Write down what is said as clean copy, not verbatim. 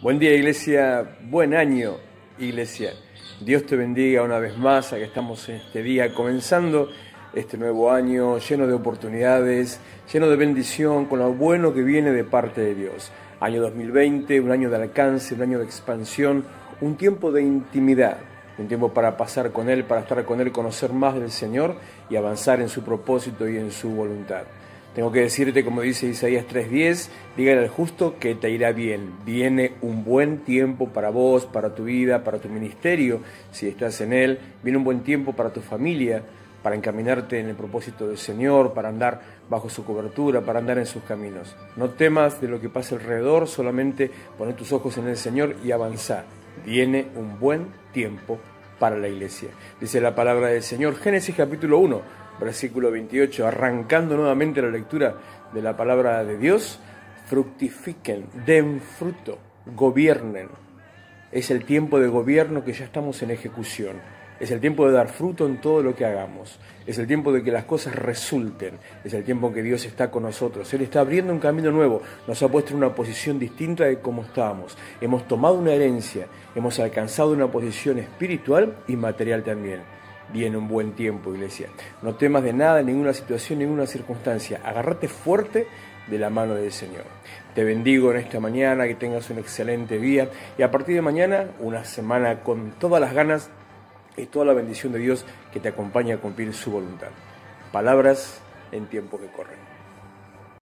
Buen día, iglesia. Buen año, iglesia. Dios te bendiga una vez más. Aquí estamos en este día comenzando este nuevo año lleno de oportunidades, lleno de bendición, con lo bueno que viene de parte de Dios. Año 2020, un año de alcance, un año de expansión, un tiempo de intimidad, un tiempo para pasar con Él, para estar con Él, conocer más del Señor y avanzar en su propósito y en su voluntad. Tengo que decirte, como dice Isaías 3:10, dígale al justo que te irá bien. Viene un buen tiempo para vos, para tu vida, para tu ministerio, si estás en él. Viene un buen tiempo para tu familia, para encaminarte en el propósito del Señor, para andar bajo su cobertura, para andar en sus caminos. No temas de lo que pasa alrededor, solamente poner tus ojos en el Señor y avanzar. Viene un buen tiempo para la iglesia. Dice la palabra del Señor, Génesis capítulo 1. Versículo 28, arrancando nuevamente la lectura de la palabra de Dios, fructifiquen, den fruto, gobiernen. Es el tiempo de gobierno que ya estamos en ejecución. Es el tiempo de dar fruto en todo lo que hagamos. Es el tiempo de que las cosas resulten. Es el tiempo que Dios está con nosotros. Él está abriendo un camino nuevo. Nos ha puesto en una posición distinta de cómo estábamos. Hemos tomado una herencia. Hemos alcanzado una posición espiritual y material también. Viene un buen tiempo, iglesia. No temas de nada, ninguna situación, ninguna circunstancia. Agárrate fuerte de la mano del Señor. Te bendigo en esta mañana, que tengas un excelente día. Y a partir de mañana, una semana con todas las ganas y toda la bendición de Dios que te acompaña a cumplir su voluntad. Palabras en tiempo que corren.